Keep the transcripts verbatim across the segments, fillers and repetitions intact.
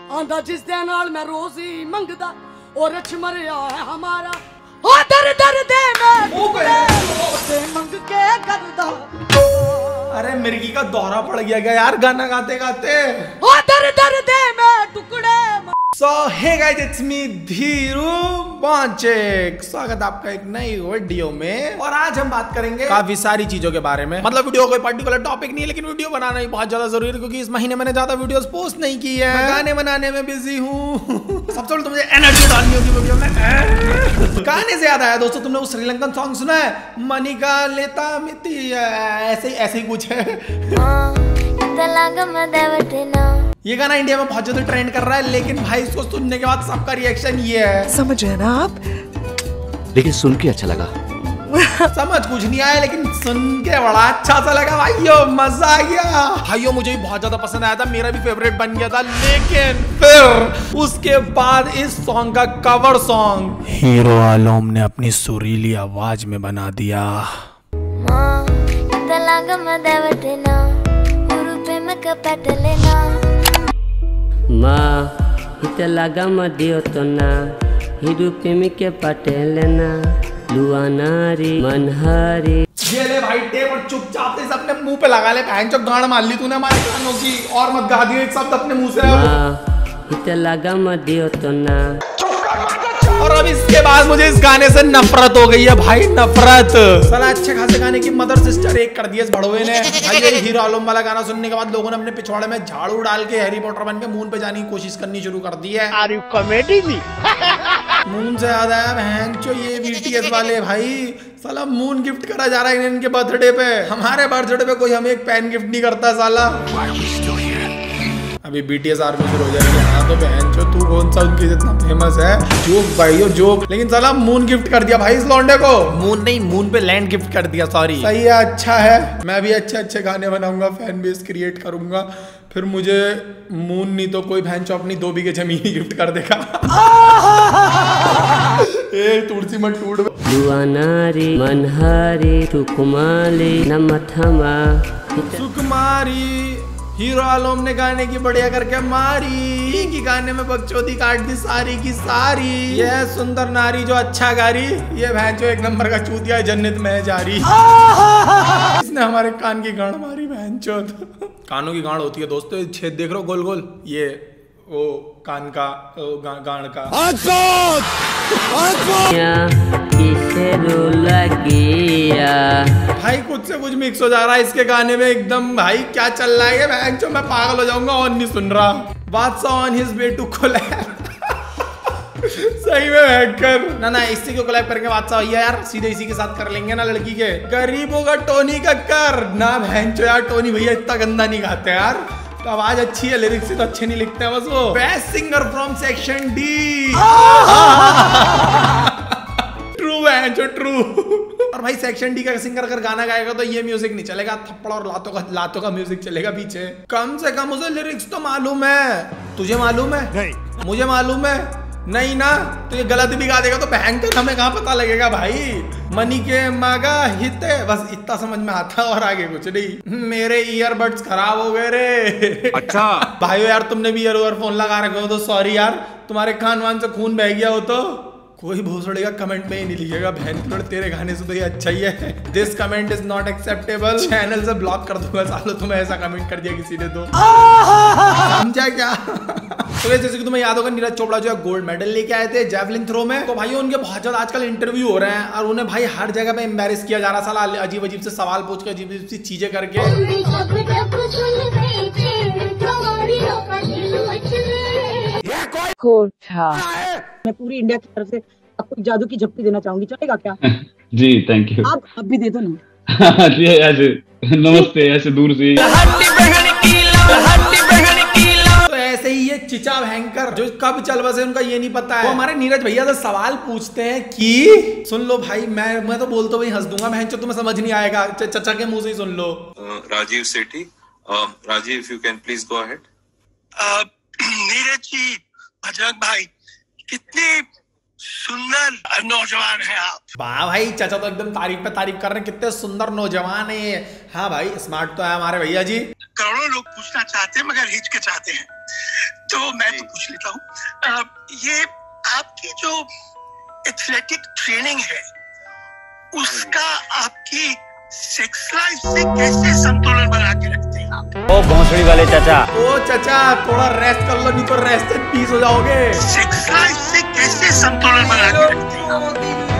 आंदा जिस दे नाल मैं रोज ही मंगदा और रच मरिया है हमारा ओ दर दर दे मैं मंग के करदा। अरे मिर्गी का दौरा पड़ गया क्या यार गाना गाते गाते। ओ दर दर दे मैं टुकड़े। So hey guys, it's me Dhiru बॉन्चेक। स्वागत आपका एक नई वीडियो में। और आज हम बात करेंगे काफी सारी चीजों के बारे में। मतलब वीडियो कोई पर्टिकुलर टॉपिक नहीं है, लेकिन वीडियो बनाना ही बहुत ज्यादा जरूरी है क्योंकि इस महीने मैंने ज्यादा वीडियोस पोस्ट नहीं की है। मैं गाने बनाने में बिजी हूँ। सबसे पहले तो मुझे एनर्जी डालनी होगी वीडियो में। गाने से याद आया दोस्तों, तुमने वो श्रीलंकन सॉन्ग सुना है मनिका लेता मिति, ऐसे ऐसे ही कुछ है। ये गाना इंडिया में बहुत ज्यादा ट्रेंड कर रहा है, लेकिन भाई इसको सुनने के बाद सबका रिएक्शन ये है। समझ रहे ना आप? लेकिन सुन के अच्छा लगा। समझ कुछ नहीं आया, लेकिन सुन के बड़ा अच्छा सा लगा भाइयों, मजा आ गया। भाइयों मुझे भी बहुत ज्यादा पसंद आया था, मेरा भी फेवरेट बन गया था। लेकिन फिर उसके बाद इस सॉन्ग का कवर सॉन्ग हीरो आलम ने अपनी सुरीली आवाज में बना दिया। Ma hitelaga madiotona hidup ke patelena luanari manhari। ये ले भाई टेप और चुपचाप से अपने मुंह पे लगा ले। बहन चो गाड़ मार ली तूने हमारे कानों की, और मत गा दियो एक शब्द अपने मुंह से। Ma hitelaga madiotona। और अब इसके बाद मुझे इस गाने से नफरत हो गई है भाई, नफरत। साला अच्छे खासे गाने की मदर सिस्टर एक कर दिया इस भड़वे ने। भाई ये हीरो आलम वाला गाना सुनने के बाद लोगों ने अपने पिछवाड़े में झाड़ू डाल के हैरी पॉटर बन के मून पे जाने की कोशिश करनी शुरू कर दी है। Are you comedy me? Moon से याद आया बहन चो ये बीटीएस वाले भाई, साला मून गिफ्ट करा जा रहा है इनके बर्थडे पे। हमारे बर्थडे पे कोई हमें एक पेन गिफ्ट नहीं करता साला। अभी बीटीएस आर्मी शुरू हो जाएगी। हाँ तो बहन चो तू कौन सा उनकी जितना फेमस है, जोक भाई जोक। लेकिन साला मून गिफ्ट कर दिया भाई इस लौंडे को। मून नहीं, मून पे लैंड गिफ्ट कर दिया, सॉरी। सही है, अच्छा है। मैं भी अच्छे अच्छे गाने बनाऊंगा, फैन बेस क्रिएट करूंगा, फिर मुझे मून नहीं तो कोई बहन चो अपनी दो बीघे जमीन ही गिफ्ट कर देगा। ए तुलसी मत टूट। luanari manhari tukumali namathama। Sukumari Hero Alom ने गाने की बढ़िया करके मारी की गाने में बकचोदी काट दी सारी की सारी। ये सुंदर नारी जो अच्छा गारी, ये भैंचो एक नंबर का चूतिया है, जन्नत में जारी। इसने हमारे कान की गांड मारी भैंचो। कानों की गांड होती है दोस्तों, छेद देख रहे हो गोल गोल, ये वो कान का गा, गांड का। भाई कुछ से कुछ मिक्स हो जा रहा है इसके गाने में एकदम। भाई क्या चल रहा है ये भैंचो, मैं पागल हो जाऊंगा और नहीं सुन रहा। Badshah on his way to collab. सही में हैकर ना ना, इससे क्यों कोलैब करेंगे बादशाह भैया यार, सीधे इसी के साथ कर लेंगे ना लड़की के। गरीबों का टोनी कक्कर ना भैंचो यार, टोनी भैया इतना गंदा नहीं गाते यार, तो आवाज अच्छी है, लिरिक्स से तो अच्छे नहीं लिखते हैं बस वो। Best singer from section D. True है जो ट्रू। और भाई सेक्शन डी का सिंगर अगर गाना गाएगा तो ये म्यूजिक नहीं चलेगा, थप्पड़ और लातों का लातों का म्यूजिक चलेगा पीछे। कम से कम उसे लिरिक्स तो मालूम है। तुझे मालूम है? नहीं। मुझे मालूम है? नहीं ना, तो ये गलत भी गा देगा तो बहन का हमें कहाँ पता लगेगा भाई। मनी के मागा हिते, बस इतना समझ में आता और आगे कुछ नहीं। मेरे ईयरबड्स खराब हो गए रे। अच्छा भाइयों यार, तुमने भी ईयरफोन लगा रखे हो तो सॉरी यार, तुम्हारे कान वान से खून बह गया हो तो कोई भोसड़ी का कमेंट में ही नहीं लिखेगा बहन, तेरे गाने से तो ये अच्छा ही है। This comment is not acceptable, channel से ब्लॉक कर दूंगा सालो, तुम्हें ऐसा कमेंट कर दिया किसी ने तो। समझा क्या? तो जैसे कि तुम्हें याद होगा नीरज चोपड़ा जो है गोल्ड मेडल लेके आए थे जेवलिन थ्रो में, तो भाई उनके बहुत ज्यादा आजकल इंटरव्यू हो रहे हैं और उन्हें भाई हर जगह पे एम्बैरेस किया जा रहा है साला, अजीब अजीब से सवाल पूछ के अजीब अजीब सी चीजें करके। मैं पूरी इंडिया की तरफ से आपको जादू की झप्पी देना चाहूंगी, चलेगा क्या? जी थैंक यू। आप अब भी दे दो ना। जी ऐसे नमस्ते, ऐसे दूर से। तो ऐसे ही ये चिचा भयंकर जो कब चल बसे उनका ये नहीं पता है, वो हमारे नीरज भैया से सवाल पूछते हैं कि सुन लो भाई, मैं मैं तो बोलता हूँ हंस दूंगा बहन, तुम्हें समझ नहीं आएगा, चचा के मुंह से ही सुन लो। Rajeev Sethi, Rajeev if you can please go ahead. Neeraj ji, Bajrang भाई, कितने सुंदर नौजवान है आप। वाह भाई, चाचा तो एकदम तारीफ पे तारीफ कर रहे हैं, कितने सुंदर नौजवान है ये। हाँ भाई, स्मार्ट तो है हमारे भैया जी। करोड़ों लोग पूछना चाहते हैं मगर हिचकिचाते हैं, तो मैं तो पूछ लेता हूँ। ये आपकी जो एथलेटिक ट्रेनिंग है उसका आपकी सेक्स लाइफ से कैसे संतुलन बना के रखते हैं आप? ओ भोंसड़ी वाले चाचा, ओ चाचा थोड़ा रेस्ट कर लो, नहीं तो रेस्ट पीस हो जाओगे। सेक्स लाइफ से कैसे संतुलन बना के रखते हैं आप?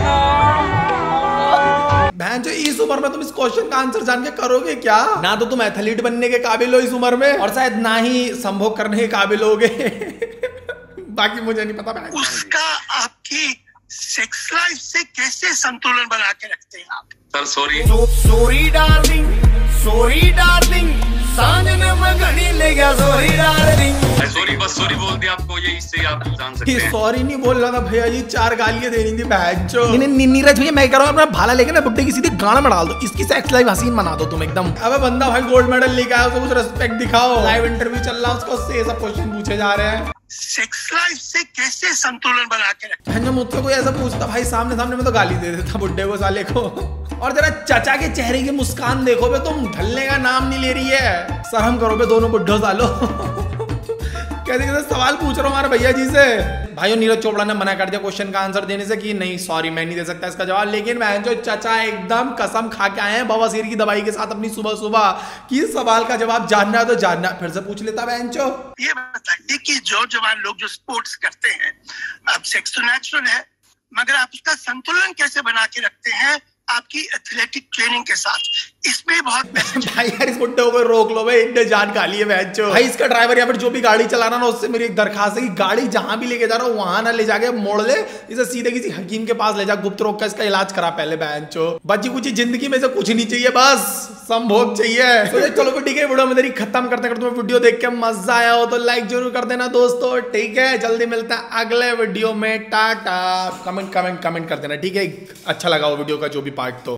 बहन जो इस उम्र में तुम इस क्वेश्चन का आंसर जान के करोगे क्या? ना तो तुम एथलीट बनने के काबिल हो इस उम्र में, और शायद ना ही संभोग करने के काबिल होगे। बाकी मुझे नहीं पता बहन। उसका आपकी सेक्स लाइफ से कैसे संतुलन बना के रखते हैं आप? Sir sorry sorry darling, sorry darling, सांझ में मैं घड़ी ले गया, सॉरी डार्लिंग। सॉरी बस सॉरी बोल दिया आपको, ये इससे आप जान सकते हैं। सॉरी नहीं बोल रहा था भैया जी, चार गालियां देनी थी बहनचो। नीरज भैया मैं कह रहा हूँ अपना भाला लेके ना बुड्ढे की सीधे गाना में डाल दो, इसकी सेक्स लाइफ हसीन बना दो तुम एकदम। अबे बंदा भाई गोल्ड मेडल लेके आया, उसको कुछ रिस्पेक्ट दिखाओ। लाइव इंटरव्यू चल रहा है, उसको से सब क्वेश्चन पूछे जा रहे हैं। सेक्स लाइफ से कैसे संतुलन बना के रखते हैं? मुझसे कोई ऐसा पूछता भाई सामने सामने में तो गाली दे देता बुड्ढे को साले को। और जरा चाचा के चेहरे की मुस्कान देखो बे, तुम ढलने का नाम नहीं ले रही है। शर्म करो बे दोनों बुड्ढो सालो। कैसे कैसे सवाल पूछ रहा हूँ हमारे भैया जी से। भाइयों नीरज चोपड़ा ने मना कर दिया क्वेश्चन का आंसर देने से कि नहीं सॉरी मैं नहीं दे सकता इसका जवाब, लेकिन मैं जो चाचा एकदम कसम खा के आए हैं बवासीर की दवाई के साथ अपनी सुबह सुबह कि सवाल का जवाब जानना है तो जानना, फिर से पूछ लेता बहनचो। ये बताइए कि जो जवान लोग जो स्पोर्ट्स करते हैं, अब सेक्स तो नेचुरल है मगर आप उसका संतुलन कैसे बना के रखते हैं आपकी एथलेटिक ट्रेनिंग के साथ? इसमें बहुत भाई यार इस बुड्ढे को रोक लो भाई, इतने जान खा लिए बहनचो। भाई इसका ड्राइवर या फिर जो भी गाड़ी चला रहा ना, उससे मेरी एक दरखास्त है कि गाड़ी जहां भी लेके जा रहा हूँ वहां ना ले जाके मोड़ ले, इसे सीधे किसी हकीम के पास ले जा, गुप्त रोग का इसका इलाज करा पहले बहनचो। बच्ची कुछ जिंदगी में से कुछ नहीं चाहिए, बस संभोग चाहिए। तो चलो ठीक है, वीडियो में तेरी खत्म करते करते तुम्हें वीडियो देख के मजा आया हो तो लाइक जरूर कर देना दोस्तों, ठीक है। जल्दी मिलता है अगले वीडियो में, टाटा। कमेंट कमेंट कमेंट कर देना, ठीक है, अच्छा लगा हो वीडियो का जो भी पार्ट तो।